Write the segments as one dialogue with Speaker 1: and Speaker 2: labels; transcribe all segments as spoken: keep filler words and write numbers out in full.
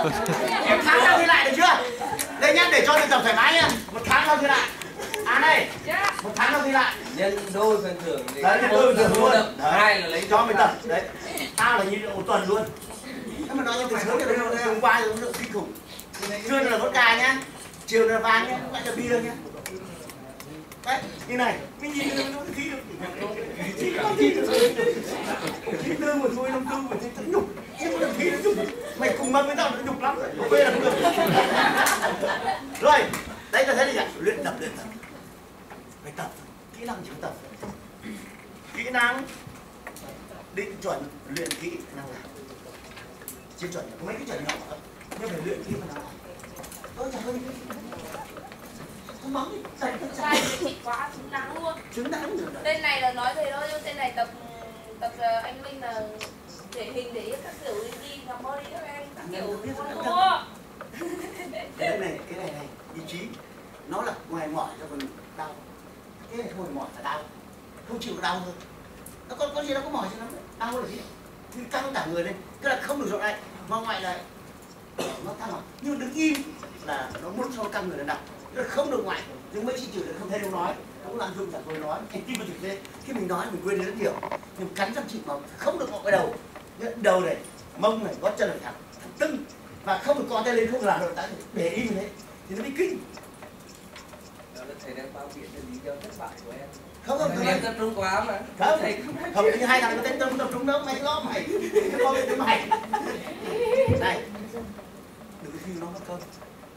Speaker 1: Một tháng sau thi lại được chưa? Đây nhá, để cho luyện tập thoải mái nhá. Một tháng sau thi lại. À này, một tháng sau thi lại.
Speaker 2: Nhân đôi phần thưởng.
Speaker 1: Đấy, nhân đôi phần thưởng luôn.
Speaker 2: Hai là lấy
Speaker 1: cho mình tập. Đấy. Tao là nhìn một tuần luôn. Nếu mà nói như từ sớm thì hôm qua rồi lượng kinh khủng. Trưa là vodka nhá, chiều là vàng nhá, không phải là bia nhá. Đấy, như này, mình nhìn nó khí được. Chỉ có khí được. Khí tư mà thôi, năm tư mà thấy thật nhục. Chứ không được khí nó nhục. Mày cùng mâm với tao nó nhục lắm rồi. Không là không được. Rồi, đấy ta thấy gì ạ? Luyện tập, luyện tập. Phải tập, kỹ năng chỉ tập. Kỹ năng định chuẩn, luyện kỹ năng làm. Chưa chuẩn, có mấy cái chuẩn nhỏ thôi. Nhưng phải luyện kỹ mà làm. Tôi chẳng có những cái không mắng đi, dạy thật
Speaker 3: sai thì quá xứng đáng luôn.
Speaker 1: Xứng đáng rồi.
Speaker 3: Tên này là nói thế thôi, nhưng tên này tập tập anh Minh là thể hình để các kiểu đi làm body các em các kiểu mua.
Speaker 1: Cái này, cái này này, ý chí nó là ngoài mỏi cho còn đau. Cái này không phải mỏi là đau, không chịu đau thôi. Nó có có gì đâu có mỏi cho lắm, đau là gì? Thì căng cả người lên, tức là không được rộng này, mà ngoại lại nó căng rồi, nhưng đứng im là nó muốn cho nó căng người lên đau. Không được ngoại, nhưng mấy chị chịu được không thấy đâu nói, nó cũng làm dung chẳng tôi nói, anh tim vào thực tế, khi mình nói mình quên rất nhiều, nhưng cắn răng chịu mà không được ngọ cái đầu, đầu này, mông này, gót chân này thẳng, thẳng tưng, và không được co tay lên không làm được, tại để im thế, thì nó bị kinh.
Speaker 2: Đó là thầy đang bao biện cho lý do thất bại của em.
Speaker 1: Không không,
Speaker 2: em tập trung quá mà.
Speaker 1: Không, không như hai thằng có tên tâm tập trung đâu, mày lo mày, cái con cái mày. Này, đừng có khi nó mất công.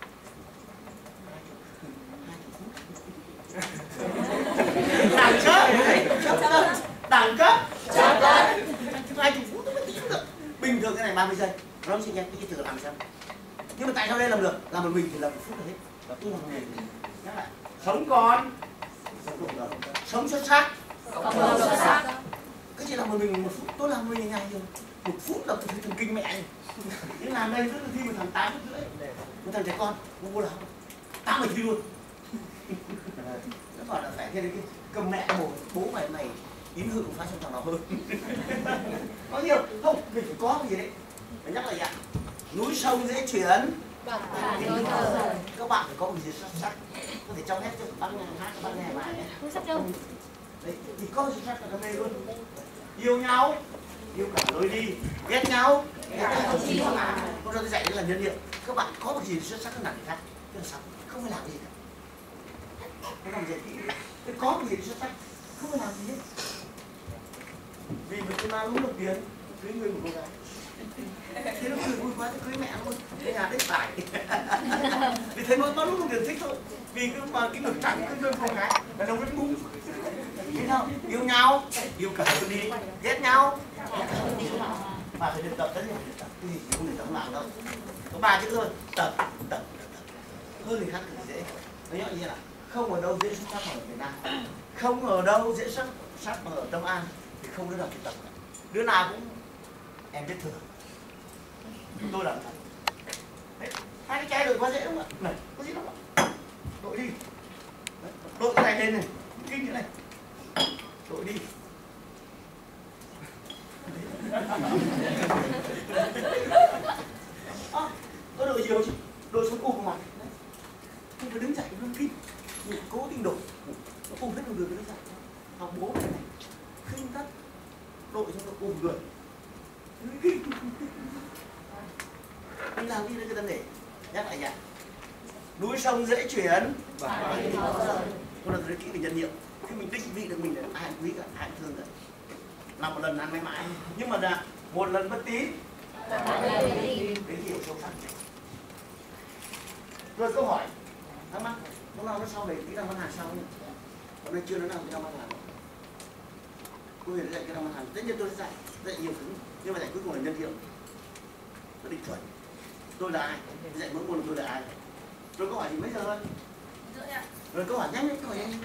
Speaker 1: Đẳng cấp, đẳng cấp, hai chục phút mới tính được. Bình thường cái này ba mươi giây, nó sẽ nhanh cái từ làm sao? Nhưng mà tại sao đây làm được? Làm một mình thì làm một phút là hết. Và tôi làm một mình. Nhắc lại, sống còn, sống xuất sắc,
Speaker 3: Không xuất sắc.
Speaker 1: cái gì làm một mình một phút, tôi làm một mình ngày rồi. Một phút là tôi thần kinh mẹ. Nhưng làm đây rất là thi một thằng tám phút rưỡi, một thằng trẻ con, không có làm, tám mày thi luôn. Nó gọi là phải thế đấy, cầm mẹ bố, bố mày mày yến hự phá trong thằng nào hơn. Có nhiều không, mình phải có cái gì đấy. Phải nhắc lại ạ, núi sông dễ chuyển, các bạn phải có một gì xuất sắc, có thể trong hết cho băng hát băng nghe bài nhé. Đấy, thì có xuất sắc là đam mê luôn. Yêu nhau, yêu cả lối đi, ghét nhau, ghét nhau không chi mà. Hôm nay tôi dạy đấy là nhân liệu. Các bạn có một gì xuất sắc hơn là người khác, tức là sao? Không phải làm gì cả. Cái làm gì kỹ, cái có một gì xuất sắc, không phải làm gì hết. Vì một cái ma lũ được tiền, cưới người một cô gái. Thế nó cười vui quá, tôi cưới mẹ luôn, cái nhà đếch phải. Vì thấy ma lũ được tiền thích thôi. Vì cái mà cái ngực trắng cái đôi cô gái, đàn ông rất bụng. Biết không? Yêu nhau, yêu cả đời đi, ghét nhau. Và phải luyện tập rất nhiều luyện tập, cái gì không luyện tập không làm đâu. Có ba chữ thôi, tập, tập, tập. Hơn người khác thì dễ. Nó nhớ như là không ở đâu dễ xuất sắc mà ở Việt Nam, không ở đâu dễ xuất sắc mà ở Đông An, thì không đứa nào luyện tập. Đứa nào cũng em biết thừa. Tôi làm thật. Hai cái chai đội quá dễ đúng không ạ? Này, có gì đâu ạ? Đội đi. Đội cái này lên này, kinh như này. Đội đi. À, có đội nhiều chứ, đội xuống cùng mặt. Không phải đứng dậy nó kinh, nhưng cố tình đổ, nó cùng hết đường đứng dậy. Học bố này này, khinh tất, đội cho nó cùng người. Kinh. Mình làm đi lên cái tâm để nhắc lại nhỉ. Núi sông dễ chuyển. Tôi là tôi kỹ về nhân hiệu. Khi mình định vị được mình là ai quý cả, ai thương cả. Làm một lần ăn mãi mãi, nhưng mà là một lần bất tín. Cái hiểu sâu sắc. Rồi câu hỏi, thắc mắc, lúc nào nó sau này kỹ năng bán hàng sau nhỉ? Hôm nay chưa nói nào kỹ năng bán hàng. Cô Huyền dạy kỹ năng bán hàng, tất nhiên tôi sẽ dạy, dạy nhiều thứ, nhưng mà dạy cuối cùng là nhân hiệu. Nó định chuẩn. Tôi là ai? Dạy mỗi môn tôi là ai? Rồi câu hỏi thì mấy giờ thôi? Rồi câu hỏi nhanh đấy, câu hỏi nhanh.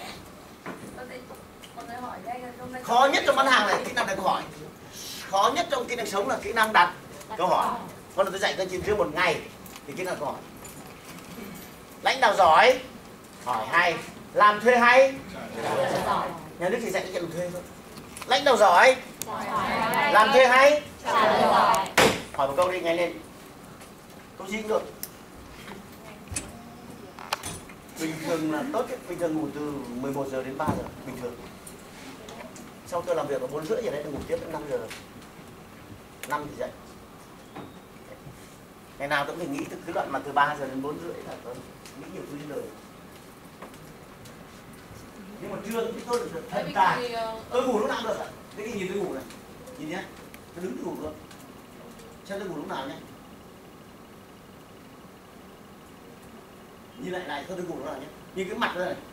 Speaker 1: Khó nhất trong bán hàng là kỹ năng đặt câu hỏi. Khó nhất trong kỹ năng sống là kỹ năng đặt câu hỏi. Còn là tôi dạy các chị riêng một ngày thì kỹ năng câu hỏi. Lãnh đạo giỏi, hỏi hay, làm thuê hay. Nhà nước thì dạy cái làm thuê thôi. Lãnh đạo giỏi, làm thuê hay. Hỏi một câu đi ngay lên. Tôi gì cũng được. Bình thường là tốt nhất, bình thường ngủ từ mười một giờ đến ba giờ, bình thường. Sau tôi làm việc ở bốn rưỡi giờ đấy, tôi ngủ tiếp đến năm giờ. năm thì dậy. Ngày nào tôi cũng phải nghĩ từ cái đoạn mà từ ba giờ đến bốn rưỡi là tôi nghĩ nhiều thứ trên đời. Nhưng mà trưa tôi được thần tài. Tôi ngủ lúc nào cũng được ạ. Cái nhìn tôi ngủ này. Nhìn nhé. Tôi đứng tôi ngủ được. Xem tôi ngủ lúc nào nhé. Nhìn lại này, tôi ngủ lúc nào nhé. Nhìn cái mặt đây này.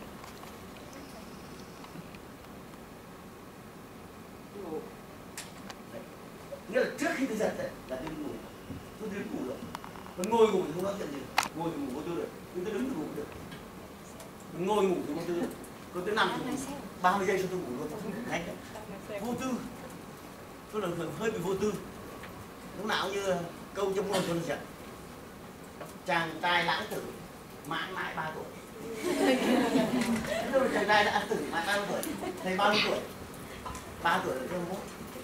Speaker 1: Nghĩa là trước khi tôi giật đấy, là tôi ngủ. Tôi đứng ngủ rồi. Còn ngồi ngủ thì không nói chuyện gì. Ngồi thì ngủ vô tư được. Nhưng tôi đứng thì ngủ được. Ngồi ngủ thì vô tư được. Còn tôi nằm thì ba mươi giây cho tôi ngủ luôn. Tôi không ngủ ngay cả. Vô tư. Tôi là hơi bị vô tư. Lúc nào như câu trong ngôn tôi là giật. Chàng trai lãng tử mãi mãi ba tuổi. Lúc chàng trai đã tử mãi ba tuổi. Thầy bao nhiêu tuổi? ba tuổi là thứ mốt.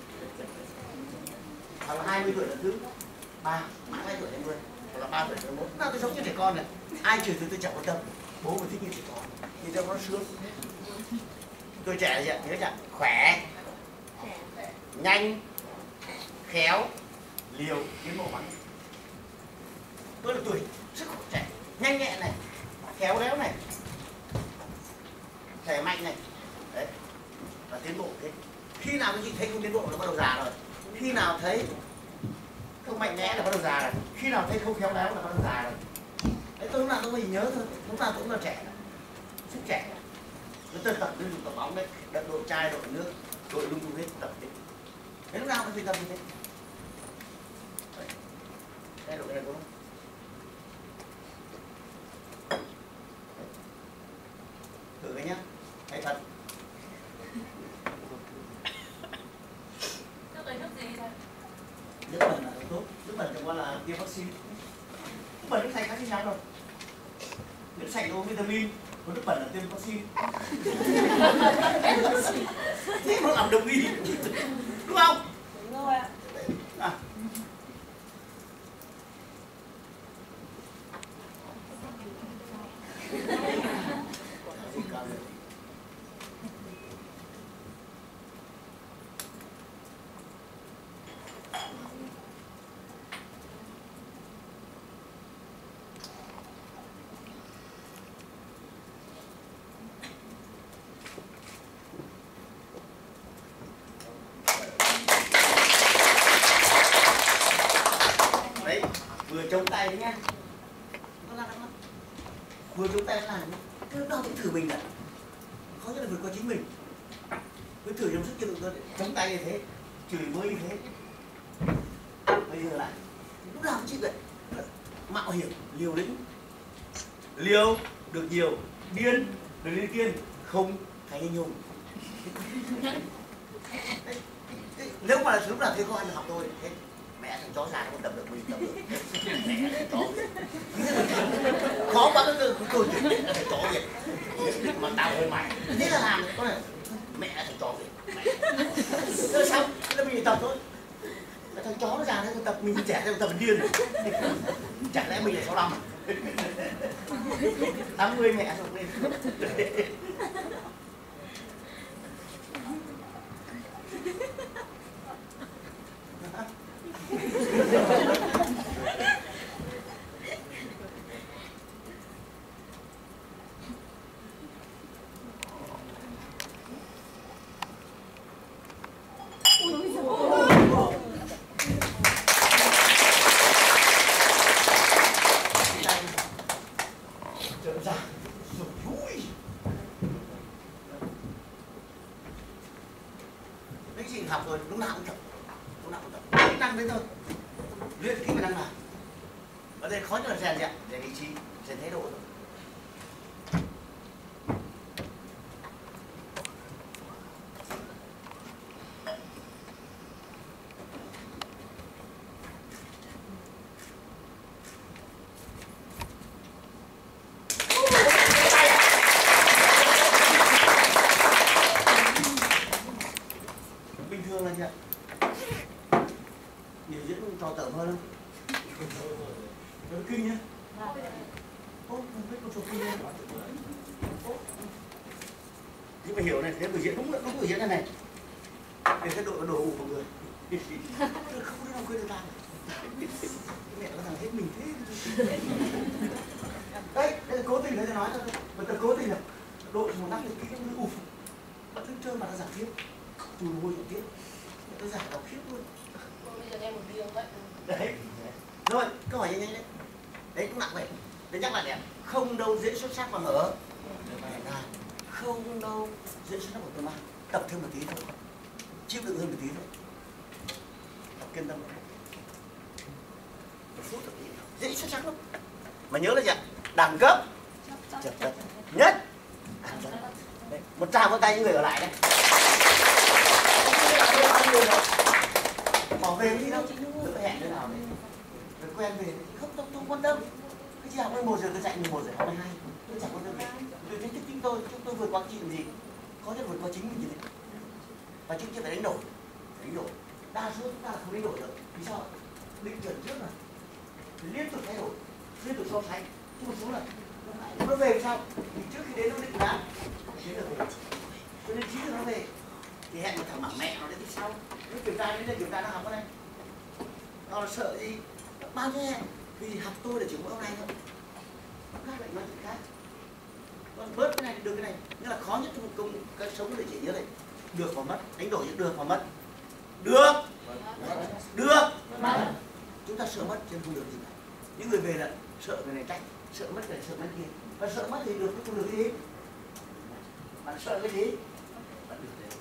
Speaker 1: Hoặc là hai mươi tuổi là thứ ba, mãi hai tuổi đến mười. Hoặc là ba tuổi đến mốt. Nào tôi sống như trẻ con này. Ai chửi tôi tôi chẳng quan tâm. Bố mà thích như trẻ con. Thì cho nó sướng. Tôi trẻ gì ạ? Nhớ chẳng? Khỏe, nhanh, khéo, liều, tiến bộ bắn. Tôi là tuổi sức khỏe trẻ, nhanh nhẹn này, khéo léo này, khỏe mạnh này. Đấy. Và tiến bộ thế. Khi nào cái gì thấy không tiến bộ là bắt đầu già rồi. Khi nào thấy không mạnh mẽ là bắt đầu già rồi. Khi nào thấy không khéo léo là bắt đầu già rồi. Đấy, tôi lúc nào tôi mình nhớ thôi. Lúc nào tôi cũng là trẻ. Sức trẻ. Tôi tập lên tập bóng đấy, đặt đội chai, đội nước, đội lung tung hết, tập đấy. Thế lúc nào cũng phải tập như thế. Đây đội này có không? Thử cái nhá, hãy thật.
Speaker 3: Nước ấy nước gì thôi?
Speaker 1: Nước bẩn là tốt, nước bẩn chẳng qua là tiêm vaccine. Nước bẩn nước sạch khác nhau đâu. Nước sạch có vitamin, còn nước bẩn là tiêm vaccine. Thế nó làm đồng ý, đúng không?
Speaker 3: Đúng rồi ạ.
Speaker 1: À. Đấy, vừa chống tay đấy nhá. Vừa chống tay làm cứ đâu cũng thử mình ạ. Khó nhất là vượt qua chính mình. Cứ thử trong sức chịu đựng thôi, chống tay như thế, chửi bới như thế. Bây giờ lại lúc nào cũng chịu vậy. Mạo hiểm, liều lĩnh. Liều được nhiều, điên được lên tiên, không thành anh hùng. Nếu mà lúc nào thấy con học tôi thế mẹ thằng chó già nó không tập được mình tập được. Mẹ thằng chó khó quá cái câu chuyện là thằng chó vậy mà tao hơi mày thế là làm có này mẹ thằng chó vậy rồi xong là mình tập thôi. Thằng chó nó già thế tập mình trẻ theo tập điên chẳng lẽ mình là sáu năm tám mươi mẹ xong lên. Học rồi lúc nào cũng tập, lúc nào cũng tập, kỹ năng đấy thôi, luyện kỹ năng nào. Ở đây khó nhất là rèn gì ạ? Rèn ý chí, rèn thái độ thôi. Là gì ạ? Biểu diễn trò tởm hơn không? Nó kinh nhá. Ô, không biết con số kinh nhá. Nhưng mà hiểu này, thế biểu diễn đúng là đúng biểu diễn này này. Để cái độ đồ ủ của người. Không có nào quên được làm. Mẹ nó thằng hết mình thế. Đây, đây là cố tình đấy tôi nói thôi. Mà tôi cố tình là độ một năm được kỹ nó ủ. Vẫn cứ trơn mà nó giảm tiếp. Chù môi giảm tiếp. Tôi giảm đọc khiếp luôn.
Speaker 3: Bây giờ em một riêng vậy.
Speaker 1: Đấy. Rồi, câu hỏi nhanh nhanh đấy. Đấy cũng nặng vậy. Đấy nhắc lại đẹp. Không đâu dễ xuất sắc bằng ở. Không đâu dễ xuất sắc bằng tôi mang. Tập thêm một tí thôi. Chịu đựng hơn một tí thôi. Tập kiên tâm. Một phút rồi. Dễ xuất sắc lắm. Mà nhớ là gì ạ? Đẳng cấp. Chật chật. Nhất. Đấy. Một tràng vỗ tay những người ở lại đấy. Bỏ về cái gì đâu. Tôi phải hẹn nơi nào đấy. Rồi quen về. Không, không, không quan tâm. Cái chị học mười một giờ tôi chạy mười một giờ học mười hai. Tôi chẳng quan tâm gì. Tôi thấy thích chính tôi. Chúng tôi vượt qua chị làm gì. Có nhất vượt qua chính mình như thế. Và chúng ta phải đánh đổi. Đánh đổi. Đa số chúng ta là không đánh đổi được. Vì sao? Định chuẩn trước là liên tục thay đổi. Liên tục so sánh. Chứ một số là nó về sao? Thì trước khi đến nó định đã. Thế là về. Cho nên chín giờ nó về. Thì hẹn một thằng bảo mẹ nó đến thì sau. Nếu kiểm tra đến đây kiểm tra nó học cái này. Nó là sợ gì? Bao nhiêu hẹn? Vì học tôi là chỉ mỗi hôm nay thôi. Khác lại nói chuyện khác. Còn bớt cái này được cái này. Nhưng là khó nhất trong một công cái sống để chỉ nhớ này. Được và mất. Đánh đổi được và mất. Được. Được. Mất. Chúng ta sợ mất trên không được gì cả. Những người về là sợ người này trách. Sợ mất cái này, sợ mất kia. Và sợ mất thì được cái không được cái gì. Bạn sợ cái gì? Bạn được đấy.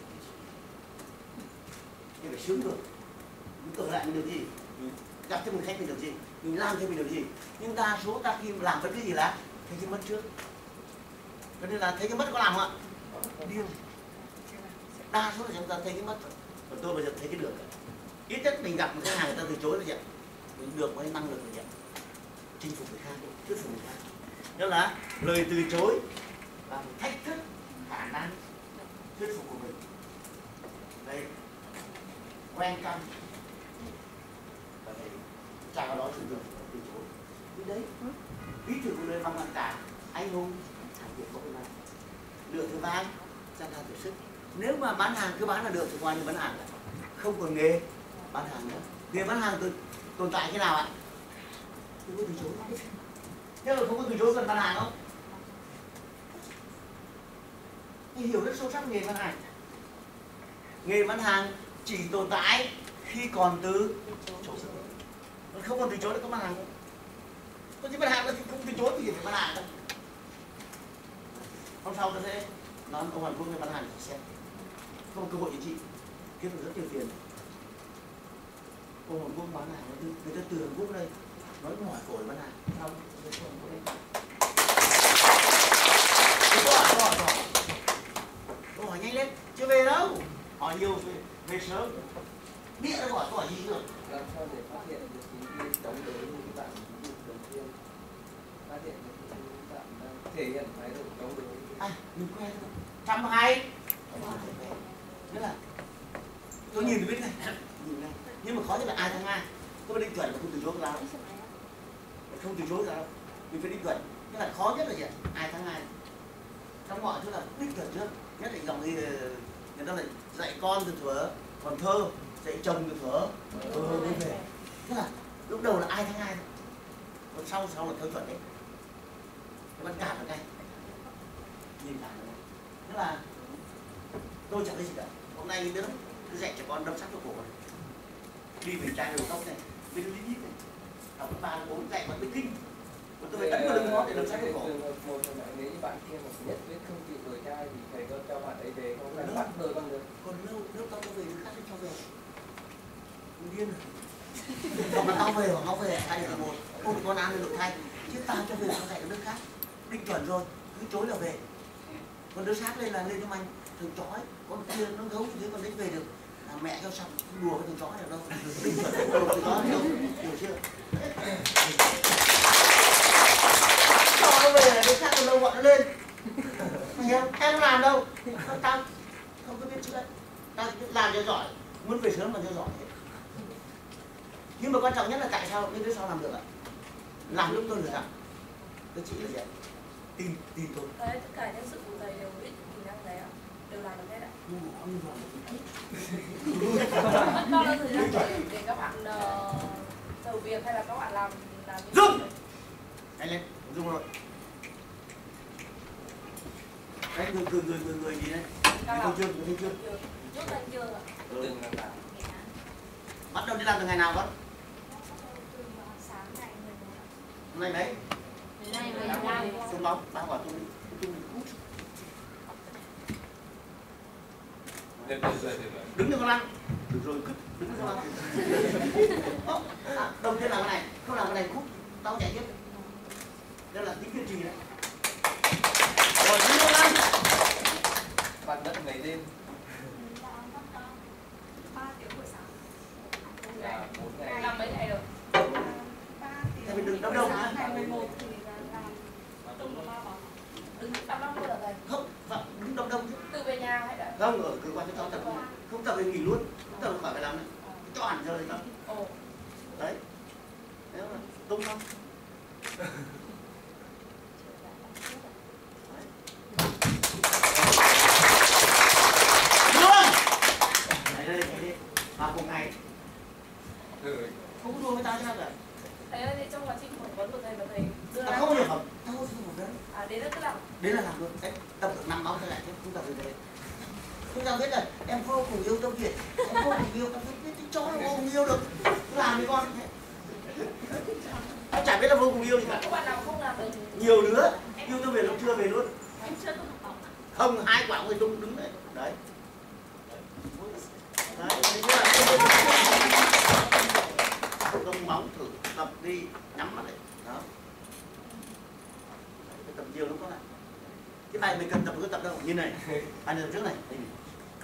Speaker 1: Nhưng phải sướng được. Mình tưởng lại mình được gì? Gặp cho mình khách mình được gì? Mình làm cho mình được gì? Nhưng đa số ta khi làm với cái gì là thấy cái mất trước. Cho nên là thấy cái mất có làm không ạ? Điêu. Đa số là chúng ta thấy cái mất rồi. Còn tôi bây giờ thấy cái được. Ít nhất mình gặp một khách hàng người ta từ chối rồi. Mình được có năng lực rồi. Chinh phục người khác, thuyết phục người khác. Đó là lời từ chối và thách thức khả năng thuyết phục của mình. Đây, quen căm và đây, chào đó chủ được từ chối. Như đấy, ví dụ của lời bằng lặng cả anh hùng thằng việc có này lựa thứ vai gian hàng tuyệt sức. Nếu mà bán hàng cứ bán là được thì qua như bán hàng không còn nghề bán hàng nữa. Nghề bán hàng tồn, tồn tại thế nào ạ? Không có từ chối. Thế rồi không có từ chối cần bán hàng không? Thì hiểu rất sâu sắc nghề bán hàng. Nghề bán hàng chỉ tồn tại khi còn từ chối. Không còn từ chối thì có bán hàng không? Có chứ bán hàng thì không từ chối thì phải bán hàng đâu. Hôm sau tôi sẽ nói ông Hoàn Quốc về bán hàng thì xem. Không có cơ hội cho chị kiếm được rất nhiều tiền. Ông Hoàn Quốc bán hàng, người ta từ Hàn Quốc đây nói hỏi cổ bán hàng xong rồi không có đây. Câu hỏi, câu hỏi, câu hỏi. Câu hỏi nhanh lên, chưa về đâu. Hỏi nhiều về, về sớm. Biết nó hỏi câu hỏi gì chưa?
Speaker 2: Làm sao để phát hiện được những cái chống đối như các bạn đầu tiên? Phát hiện được những bạn đang thể hiện thái độ chống đối.
Speaker 1: À, mình quen thôi. Trăm hay. Nghĩa là tôi nhìn thì biết này, nhìn này. Nhưng mà khó nhất là ai thắng ai. Tôi định chuẩn là không từ chối ra đâu. Không từ chối ra đâu. Mình phải định chuẩn. Nghĩa là khó nhất là gì ạ? Ai thắng ai. Trong mọi thứ là định chuẩn trước. Nhất là dòng gì người ta lại dạy con từ thuở còn thơ, dạy chồng từ thuở ờ đi về. Nghĩa là lúc đầu là ai thắng ai. Còn sau sau là theo chuẩn đấy. Nó bắt cản được ngay. Nhìn cản được ngay. Nghĩa là tôi chẳng thấy gì cả. Hôm nay đứa cứ dạy trẻ con đâm sắt vào cổ này. Đi về trai đầu tóc này, bên nó lít này. Học ba bốn dạy vẫn biết kinh. Còn tôi phải tấn vào lưng nó để đâm sắt vào cổ.
Speaker 2: Một trong những nếu như bạn kia mà nhất quyết không chịu đổi trai thì thầy có cho bạn ấy về không? Là bắt đôi con được.
Speaker 1: Còn lâu, nếu tao có về đứa khác sẽ cho về. Mình điên rồi. Còn mà tao về hoặc tao về hai là một. Ôi con ăn được thay. Chứ tao cho về tao dạy được đứa khác. Định chuẩn rồi, cứ chối là về. Còn đứa khác lên là lên cho mày thằng chói, con kia nó gấu như thế còn đánh về được. À, mẹ cho xong đùa với thằng chó này đâu. Định chuẩn không đùa với chó này đâu. Hiểu chưa? Cho nó về là đứa khác còn lâu bọn nó lên. Mày hiểu? Em không làm đâu. Tao không có biết chữ đấy. Tao làm cho giỏi, muốn về sớm mà cho giỏi. Nhưng mà quan trọng nhất là tại sao cái đứa sau làm được ạ? làm lúc tôi được sao? Tôi chỉ là gì? Tin, tin tôi.
Speaker 3: Đấy, tất cả nhân sự của thầy đều biết kỹ năng đấy ạ, đều làm được hết ạ.
Speaker 1: Nhưng mà ông làm được gì?
Speaker 3: Mất bao lâu thời gian để, để các bạn uh, thử việc hay là các bạn làm làm như
Speaker 1: Dung!
Speaker 3: thế?
Speaker 1: Anh lên, Dung rồi. Đấy, người, người, người, người, người gì đây? Người thấy chưa, người thấy chưa?
Speaker 3: Trước anh chưa ạ.
Speaker 1: Ừ.
Speaker 2: Từng làm nào.
Speaker 1: Bắt đầu đi làm từ ngày nào con?
Speaker 3: Sáng ngày mười một.
Speaker 1: Hôm nay đấy.
Speaker 3: Ngày mười lăm.
Speaker 1: Xuống bóng, bao quả tôi tôi hút.
Speaker 2: Được rồi, được rồi.
Speaker 1: Đứng được con ăn. Được rồi, cứ đứng được con ăn. À, đầu tiên làm cái này, không làm cái này khúc, tao chạy tiếp. Đây là tính kiên trì đấy. Rồi, đứng con ăn.
Speaker 2: Bạn mất mấy đêm?
Speaker 3: ba tiếng buổi sáng.
Speaker 2: Là bốn ngày.
Speaker 3: Làm mấy ngày rồi?
Speaker 1: Thế mình đừng đông đông nhá.
Speaker 3: Ngày mười một thì làm đông là ba bóng. Đứng tám năm mươi là thầy.
Speaker 1: Không, vâng, đứng đông đông chứ.
Speaker 3: Từ về nhà hay đã?
Speaker 1: Không, ở cơ quan cho cháu tập không? Không tập thì nghỉ luôn. Không tập thì khỏi phải làm nữa. Cho hẳn giờ thì tập.
Speaker 3: Ồ.
Speaker 1: Đấy. Đấy là tung không? Luôn! Đấy đây, đây đi. Vào cùng ngày.
Speaker 2: Ừ.
Speaker 1: Không có đua với tao chứ nào cả.
Speaker 3: Thầy ơi, thì trong quá trình phỏng vấn của thầy mà thầy đưa
Speaker 1: Tao
Speaker 3: ra...
Speaker 1: không bao giờ phẩm. Tao không bao giờ phẩm đấy.
Speaker 3: À, đến là cứ làm.
Speaker 1: Đấy là làm luôn. Đấy, tập được năm báo trở lại chứ không tập được đấy. Không sao biết là em vô cùng yêu tâm Việt. Em vô cùng yêu, tao biết cái chó nó vô cùng yêu được. Cứ làm với con. Tao chả biết là vô cùng yêu gì cả.
Speaker 3: Các bạn nào không làm được?
Speaker 1: Nhiều đứa yêu tâm Việt nó chưa về luôn.
Speaker 3: Em chưa có học bóng.
Speaker 1: Không, hai quả người tung đứng đấy. Đấy. Đấy, thấy chưa? Tung bóng thử tập đi, nhắm mắt đấy. Đó. Đấy, tập nhiều lắm con ạ. Cái bài mình cần tập cứ tập đâu, như này. Bài này tập trước này. Đây này.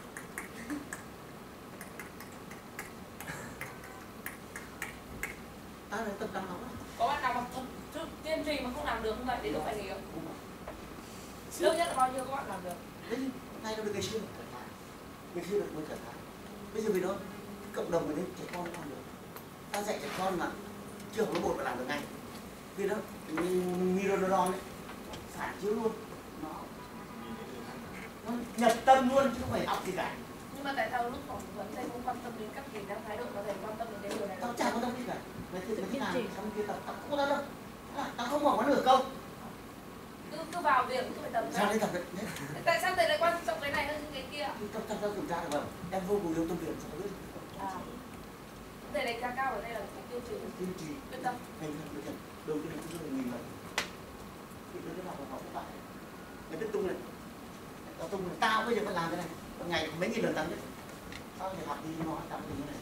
Speaker 1: Ta này tập năm học đấy.
Speaker 3: Có bạn nào mà không kiên trì mà không làm được không vậy? Đến lúc phải nghỉ không? Lâu nhất là bao nhiêu các bạn làm được?
Speaker 1: Đấy, nay nó được ngày xưa cả tháng. Ngày xưa được mới cả tháng. Bây giờ vì đó, cộng đồng với trẻ con làm được. Ta dạy trẻ con mà chưa học lớp một mà làm được ngay. Vì đó, Mirodon ấy, phản chiếu luôn. Nó, nó nhập tâm luôn chứ không phải học gì cả.
Speaker 3: Nhưng mà tại sao lúc phỏng vấn thầy không quan tâm đến các kỹ năng thái độ mà thầy quan tâm đến cái điều này?
Speaker 1: Tao chả quan tâm gì cả. Mày thế mày thế nào, xong kia tập, tao không quan tâm đâu. Tao không bỏ nó nửa câu.
Speaker 3: Cứ, cứ vào việc cứ phải tập
Speaker 1: Sao
Speaker 3: ra.
Speaker 1: đây tập đấy?
Speaker 3: Tại sao thầy lại quan trọng cái này hơn cái kia?
Speaker 1: Tao tao tao kiểm tra được không? Em vô cùng yêu tâm Việt, sao biết?
Speaker 3: À. Thầy đánh giá cao ở đây là cái kiên trì,
Speaker 1: Kiên trì,
Speaker 3: quyết tâm.
Speaker 1: thành thật với thật. Đầu tiên là cũng rất là nghìn lần. Thì tôi đến học học các bạn. Mày biết tung này. Tao tung này, tao bây giờ vẫn làm cái này. Một ngày mấy nghìn lần tao biết. Tao phải học đi nó tao như thế này.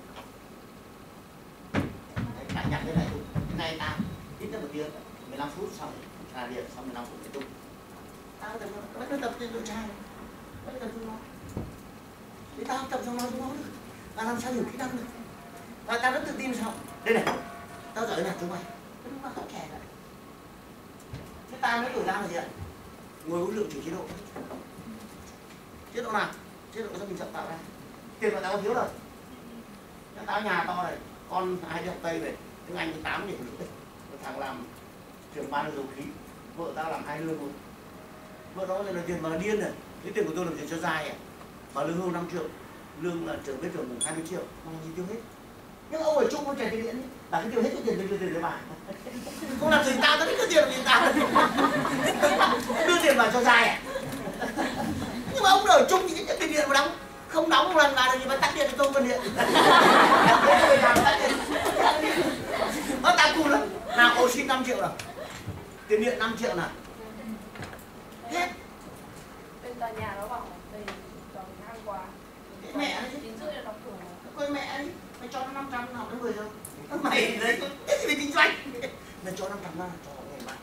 Speaker 1: Đấy, lại nhặt cái này tung. Cái này tao ít nhất một tiếng, mười lăm phút xong là điện, xong mười lăm phút để tung. Tao tập nó, vẫn tập trên đội trai. Vẫn tập chúng nó. Thì tao tập trong nó chúng nó được. Và làm sao hiểu kỹ năng được. Và tao rất tự tin sao? Đây này, tao giỏi là chúng mày. Nó mà không trẻ cả. Thế tao nói tuổi ra là gì ạ? Ngồi uống rượu chỉ chế độ. Chế độ nào? Chế độ do mình chậm tạo ra. Tiền mà tao có thiếu rồi. Tao nhà to này, con hai đứa học Tây này, tiếng Anh tám điểm rưỡi. Thằng làm trưởng ban dầu khí, vợ tao làm hai lương luôn. Vợ đó là tiền mà là điên rồi. Cái tiền của tôi làm gì cho dài à? Mà lương hưu năm triệu, lương là trưởng bếp trưởng mùng hai mươi triệu, mà làm gì tiêu hết. Nhưng ông ở chung con trẻ tiền điện ấy, bà cứ tiêu hết cái tiền đưa tiền cho bà. Không làm gì tao, tao biết cái tiền làm gì tao. Đưa tiền vào cho dài à? Nhưng mà ông ở chung những cái tiền điện mà đóng, không đóng một lần bà là gì mà tắt điện cho tôi phần điện. Thế người làm tắt điện. Nó tao cùn lắm. Nào ô xin năm triệu nào, tiền điện năm triệu nào, hết.
Speaker 3: Bên tòa nhà nó bảo thầy toàn ngang quá.
Speaker 1: Mẹ ấy chứ.
Speaker 3: Tín rưỡi là đóng cửa.
Speaker 1: Coi mẹ ấy, mày cho nó năm trăm học đến mười rồi. Mày đấy, cái gì về kinh doanh? Mày cho năm trăm ra, cho ngày mai.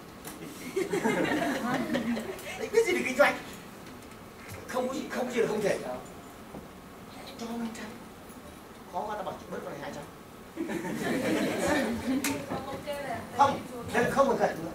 Speaker 1: Đấy, biết gì về kinh doanh? Không có gì, không có gì là không thể. Cho năm trăm. Khó quá tao bảo bớt vào này hai trăm. Không, đây không phải cận nữa.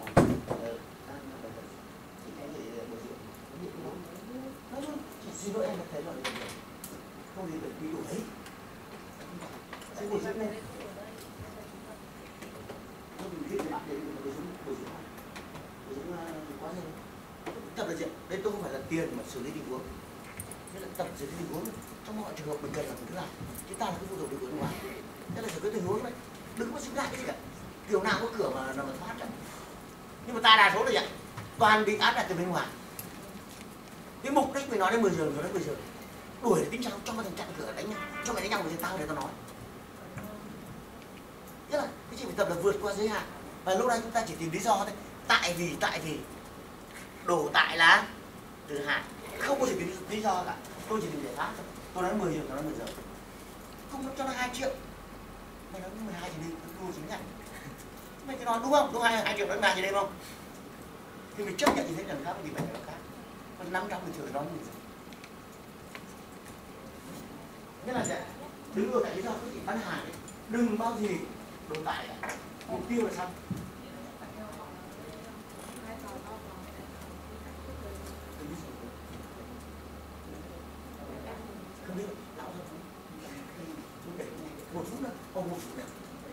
Speaker 1: Nói chung, xin lỗi em là thấy rồi. Không gì phải bị đủ đấy. Không ngồi rất lên. Không mình biết để bồi dưỡng bồi dưỡng bồi dưỡng quá nhiều. Tập là gì? Đây tôi không phải là tiền mà xử lý tình huống. Thế là tập xử lý tình huống trong mọi trường hợp mình cần là thứ làm. Chúng ta là cái phụ thuộc điều kiện ngoài. Thế là xử lý tình huống đấy. Đừng có xứng ngại cái gì cả. Kiểu nào có cửa mà nó mà thoát ra. Nhưng mà ta đa số là vậy. Toàn bị áp đặt từ bên ngoài. Cái mục đích mình nói đến mười giờ rồi đến mười giờ. Đuổi để tính sao cho mà thằng chặn cửa đánh nhau. Cho mày đánh nhau với tao để tao nói. Tức là cái chuyện phải tập là vượt qua giới hạn. Và lúc này chúng ta chỉ tìm lý do thôi. Tại vì, tại vì đổ tại là từ hạn. Không có gì tìm lý do cả. Tôi chỉ tìm giải pháp thôi. Tôi nói mười giờ, tôi nói mười giờ. Không cho nó hai triệu. Mày nói mười hai thì đi, tôi chính nhận. Mày cứ nói đúng không? Đúng hai triệu đánh bạc gì đây không? Thì mình chấp nhận như thế lần khác thì phải là khác. Còn năm trăm mình chửi nói như thế. Nghĩa là gì? Đứng ở tại lý do cứ chỉ bán hàng ấy. Đừng bao gì đổ tại cả. Mục tiêu là xong. Không biết, lão ra không để một phút nữa, không một phút nữa.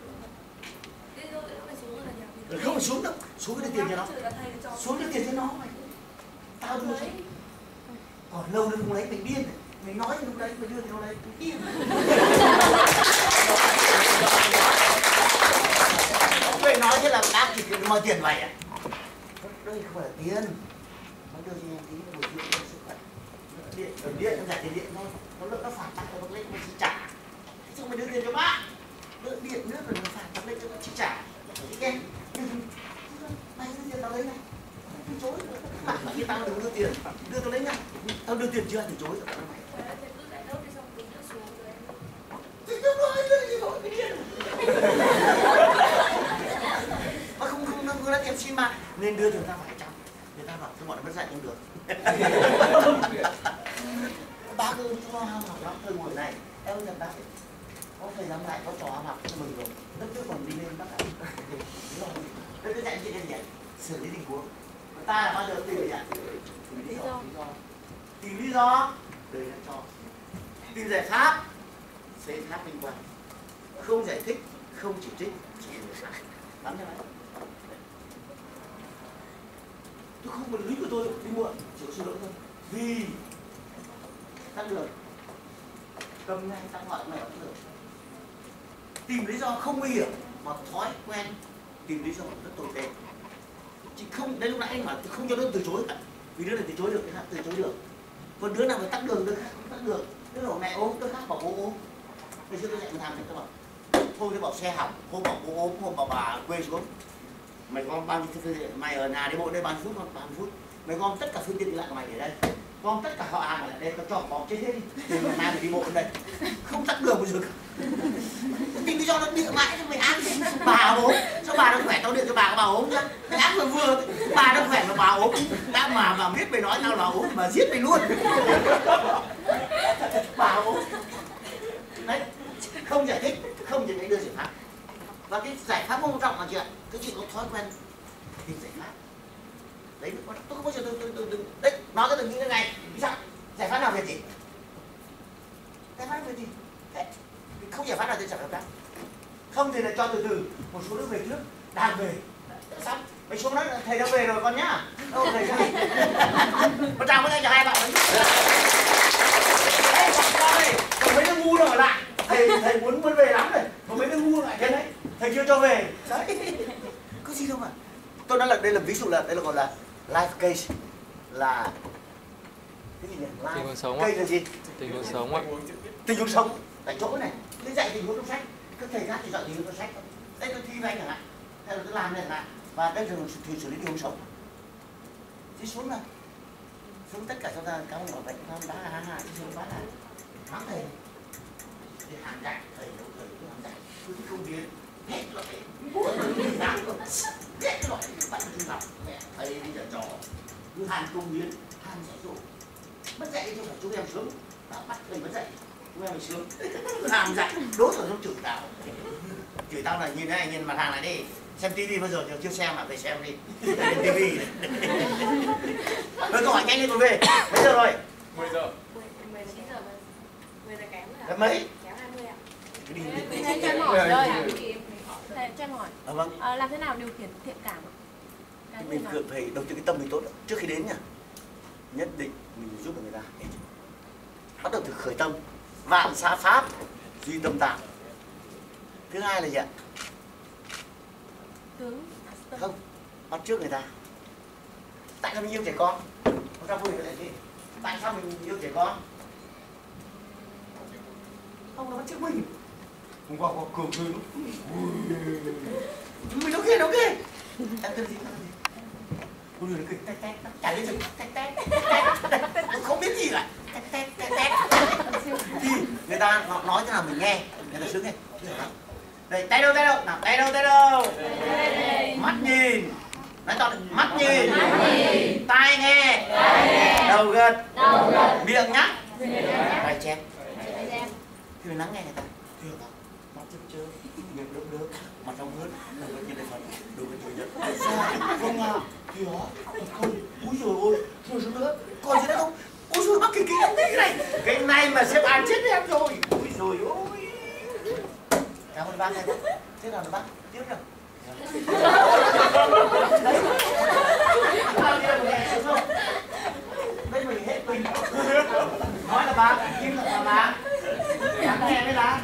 Speaker 1: Rồi không phải xuống đâu, xuống cái tiền cho nó. Xuống cái tiền cho nó mày. Tao đưa cho. Còn lâu nữa không lấy mình điên này. Mình nói lúc đấy, mình đưa thì nó lấy, mình điên. Vậy nói thế là bác chỉ mời tiền vậy à? Đây không phải là tiền. Nó đưa cho em tí bồi dưỡng cho sức khỏe. Điện, ở điện, nó giải tiền điện thôi. Nó lợi nó phạt tặng cho bác lấy, nó chỉ trả. Xong mày đưa tiền cho bác. Đưa điện nước rồi nó phạt bác lấy cho nó chỉ trả. Ok? Mày đưa tiền tao lấy này. Từ chối. Bạn bảo như tao đừng đưa tiền. Đưa tao lấy ngay. Tao đưa tiền chưa? Từ chối rồi tao mày. Thì tôi nói đưa gì rồi, cái điên. Mà không không không nói em xin mà nên đưa thì người ta phải trăm, người ta bảo tôi bọn nó mất dạy không được. Bác ơi cho ham học lắm thời buổi này em nhận bác có thời gian lại có trò ham học cho mừng rồi đất nước còn đi lên bác ạ. Đây tôi dạy chị đây gì xử lý tình huống ta là bao giờ tìm gì ạ? Tìm lý do tìm lý do đời nó cho tìm giải pháp xây tháp liên quan không giải thích không chỉ trích chỉ người sai lắm như vậy. Tôi không có lý của tôi đi muộn chịu xin lỗi thôi vì tắt đường cầm ngay tắt gọi mày tắt đường tìm lý do không nguy hiểm mà thói quen tìm lý do rất tồi tệ chỉ không đến lúc nãy anh bảo không cho nó từ chối cả vì đứa này từ chối được cái khác từ chối được còn đứa nào mà tắt đường đứa khác không tắt đường đứa nào mẹ ốm đứa khác bảo bố ốm ngày xưa tôi dạy một thằng này tôi bảo thôi tôi bảo xe hỏng hôm bảo bố ốm hôm bảo bà quê xuống mày gom bao nhiêu phương tiện mày ở nhà đi bộ đây bao nhiêu phút không bao nhiêu phút mày gom tất cả phương tiện đi lại của mày để đây gom tất cả họ hàng ở lại đây tao cho bỏ chết hết đi để mà nay mày đi bộ ở đây không tắt đường bây giờ tìm lý do nó địa mãi cho mày ăn bà ốm sao bà nó khỏe tao điện cho bà có bà ốm nhá mày ăn vừa vừa bà nó khỏe mà bà ốm đã mà mà biết mày nói tao là ốm mà giết mày luôn bà ốm đấy không giải thích không giải thích đưa giải pháp và cái giải pháp quan trọng là gì ạ cái chuyện có thói quen tìm giải pháp đấy tôi không bao giờ tôi tôi tôi, tôi đấy nói cái từng nghĩ cái này vì sao giải pháp nào về gì giải pháp về gì đấy. Không giải pháp nào thì giải pháp khác không thì là cho từ từ một số đứa về trước đang về xong mày xuống đó thầy đã về rồi con nhá đâu thầy ra một chào với anh cho hai bạn đấy còn con này còn mấy đứa ngu nó ở lại thầy thầy muốn muốn về lắm rồi mà mấy đứa ngu lại thế đấy thầy chưa cho về đấy có gì đâu mà tôi nói là đây là ví dụ là đây là gọi là life case là cái gì nhỉ
Speaker 4: tình huống sống
Speaker 1: case là gì
Speaker 4: tình huống sống ạ
Speaker 1: tình huống sống tại chỗ này tôi dạy tình huống trong sách các thầy khác thì dạy tình huống trong sách đây tôi thi với anh chẳng hạn hay là tôi làm này chẳng hạn và đây là thì xử lý tình huống sống thì xuống nào xuống tất cả chúng ta các ông bảo bệnh không đá hà hà đi xuống bán là mắng thầy để hàng dạy thầy đâu thầy cứ hàng dạy cứ công viên hết loại mỗi người đi dám rồi hết loại bạn đi học mẹ thầy đi giờ trò cứ hàng công viên hàng dạy dỗ mất dạy chứ phải chúng em sướng đã bắt thầy mất dạy chúng em phải sướng hàng dạy đốt rồi nó chửi tao chửi tao là nhìn này nhìn mặt hàng này đi xem tivi bao giờ chưa xem mà về xem đi lên tivi rồi câu hỏi nhanh lên còn về mấy giờ rồi
Speaker 4: mười giờ
Speaker 3: mười chín giờ mười giờ kém
Speaker 1: là mấy
Speaker 3: kém hai mươi ạ
Speaker 1: cái đi
Speaker 3: anh cho em hỏi rồi
Speaker 4: Thầy cho em hỏi,
Speaker 1: À, vâng.
Speaker 4: à, làm thế nào điều khiển thiện cảm ạ? Cái
Speaker 1: Mình
Speaker 4: nào?
Speaker 1: cần phải đầu tư cái tâm mình tốt trước khi đến nhá. Nhất định mình phải giúp được người ta. Bắt đầu từ khởi tâm, vạn xã pháp, duy tâm tạo. Thứ hai là gì ạ?
Speaker 4: Tướng.
Speaker 1: Không, bắt trước người ta. Tại sao mình yêu trẻ con? Không sao vui cái gì? Tại sao mình yêu trẻ con? Ông nó bắt trước mình. Hôm qua có cường cười lúc. Mình nó ghê, nó ghê. Em tên gì? Ôi nó cười tét tét, chả biết gì. Tét tét, tét tét, không biết gì cả. Tét tét, tét tét. Thì người ta nói thế nào mình nghe, người ta sướng nghe. Đây, tay đâu, tay đâu, nào, tay đâu, tay đâu. Mắt nhìn. Nói to, mắt nhìn, tai nghe, đầu gật, miệng nhắc, tay chép. Thì mình lắng nghe người ta. Thì người ta, mắt chớp chớp, miệng đớp đớp, mặt trong hớt, đầu gật như đây Phật, đầu gật nhiều nhất. Sao? Không à? Thì đó, không, úi dồi ôi, thôi xuống nữa, còn gì nữa không? Úi dồi, mắc cái kính không cái này. Cái này mà xếp ăn chết em rồi. Úi dồi ôi. Cảm ơn bác em. Thế nào rồi bác? Tiếp nào. Đấy. Đây mình hết mình. Nói là bác, im là bác. Lắng nghe đấy là.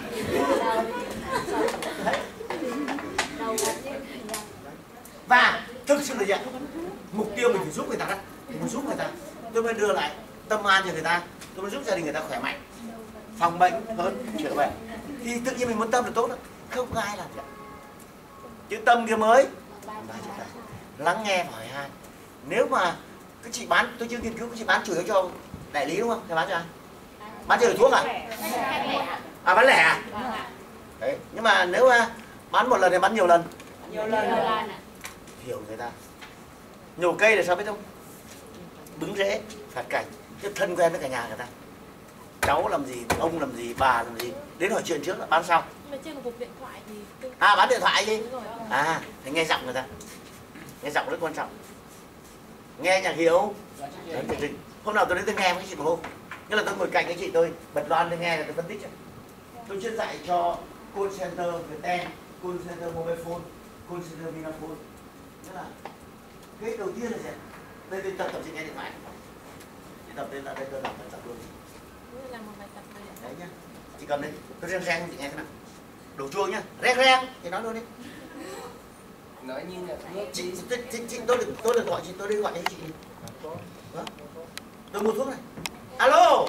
Speaker 1: Và thực sự là gì ạ? Mục tiêu mình phải giúp người ta đó. Mình giúp người ta. Tôi mới đưa lại tâm an cho người ta. Tôi mới giúp gia đình người ta khỏe mạnh, phòng bệnh hơn chữa bệnh. Thì tự nhiên mình muốn tâm là tốt đó. Không có ai làm cả. Chữ tâm kia mới lắng nghe hỏi han. Nếu mà cái chị bán, tôi chưa nghiên cứu, cái chị bán chủ yếu cho đại lý đúng không? Thế bán cho ai? Bán cho thuốc à? À bán lẻ à? Đấy. Nhưng mà nếu mà bán một lần thì bán nhiều lần.
Speaker 4: Nhiều lần.
Speaker 1: Hiểu người ta. Nhổ cây là sao biết không? Bứng rễ, phạt cảnh, chứ thân quen với cả nhà người ta. Cháu làm gì, ông làm gì, bà làm gì, đến hỏi chuyện trước là bán sau.
Speaker 4: Nhưng mà trên một cuộc điện thoại thì tôi...
Speaker 1: À bán điện thoại gì? À, thì nghe giọng người ta. Nghe giọng rất quan trọng. Nghe nhạc hiểu. Đấy, hôm nào tôi đến tôi nghe với chị một hôm. Nghĩa là tôi ngồi cạnh cái chị tôi bật loan tôi nghe là tôi phân tích. Tôi chuyên dạy cho call center Viettel, call center Mobifone, call center Vinaphone. Nghĩa là cái đầu tiên là gì? Đây tôi tập tập chị nghe điện thoại. Chị tập đến là đây tôi làm tập luôn.
Speaker 4: Làm một bài tập này.
Speaker 1: Đấy nhá. Chị cầm đây, tôi reng reng chị nghe thế nào. Đổ chuông nhá, reng reng thì nói luôn đi.
Speaker 2: Nói như nhạc nước.
Speaker 1: Chị, chị, chị, chị tôi được tôi được gọi chị tôi đi gọi cho chị. Vâng. Tôi mua thuốc này. Alo.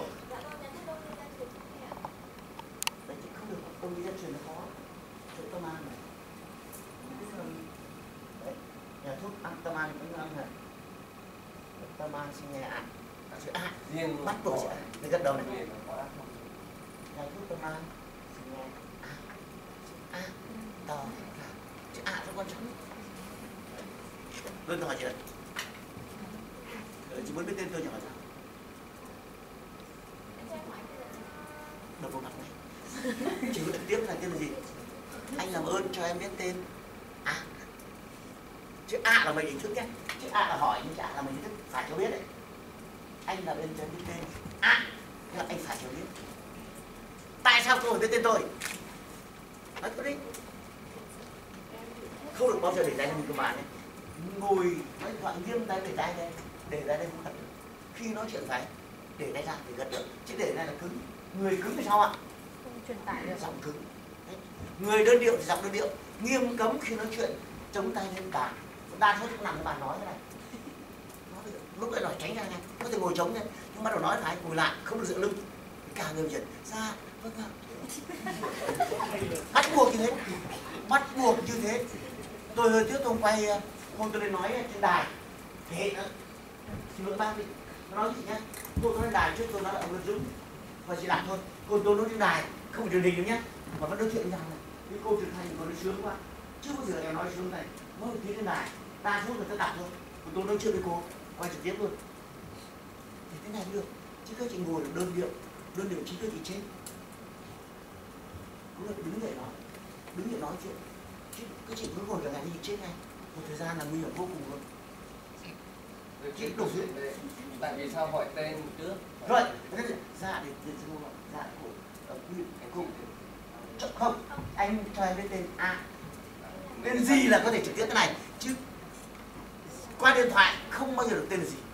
Speaker 1: Đấy, chị không được, ông đi ra truyền nó khó. Chỗ tâm an này. Đấy, nhà thuốc ăn tâm an cũng ăn này. Tâm an xin nghe ạ. Chữ A.
Speaker 2: Riêng
Speaker 1: Bắt buộc chữ A. Để gật đầu này. Nhà thuốc tâm an xin nghe A. A. Tờ. Chữ A rất quan trọng. Tôi hỏi chị này. Chị muốn biết tên tôi nhỉ? Đập vào mặt này. Chị trực tiếp là tên là gì? Anh làm ơn cho em biết tên A. Chữ A là mình hình thức nhé. Chữ A là hỏi nhưng chữ A là mình hình thức phải cho biết đấy. Anh làm ơn cho em biết tên A. Thế là anh phải cho biết. Tại sao tôi biết tên tôi? Nói tôi đi. Không được bao giờ để tay lên cơ bản này. Ngồi nói thoại nghiêm tay để tay đây, để ra đây không gật được. Khi nói chuyện phải để tay ra thì gật được, chứ để này là cứng. Người cứng thì sao ạ?
Speaker 4: Không truyền tải được.
Speaker 1: Giọng cứng. Đấy. Người đơn điệu thì giọng đơn điệu, nghiêm cấm khi nói chuyện chống tay lên bàn. Đa số cũng nằm cái bàn nói thế này. Nói, lúc đấy nói tránh ra ngay, có thể ngồi chống lên, nhưng bắt đầu nói phải ngồi lại, không được dựa lưng. Cả người chuyển ra, vâng ạ. Bắt buộc như thế, bắt buộc như thế. Tôi hơi trước tôi quay hôm tôi lên nói trên đài thế nữa, xin lỗi bác đi, nói chị nhá, tôi nói lên đài trước tôi nói là ông Lân Dũng và chị làm thôi, còn tôi nói trên đài không phải truyền hình đâu nhá, mà vẫn nói chuyện rằng này, cái cô truyền hình còn nó sướng quá, chưa bao giờ em nói sướng này, nói một tiếng trên đài, đa số người ta đặt thôi, còn tôi nói chuyện với cô, quay trực tiếp luôn, thì thế này được, chứ các chị ngồi được đơn điệu, đơn điệu chính các chị chết, cũng là đứng dậy nói, đứng dậy nói chuyện. Chứ các chị cứ ngồi cả ngày đi chết ngay. Một thời gian là nguy hiểm vô cùng luôn. Chị đủ chuyện.
Speaker 2: Tại vì sao hỏi tên trước?
Speaker 1: Rồi, dạ để để xin lỗi. Dạ của quy định của không, anh cho em biết tên A. Nên gì là có thể trực tiếp cái này chứ qua điện thoại không bao giờ được tên là gì.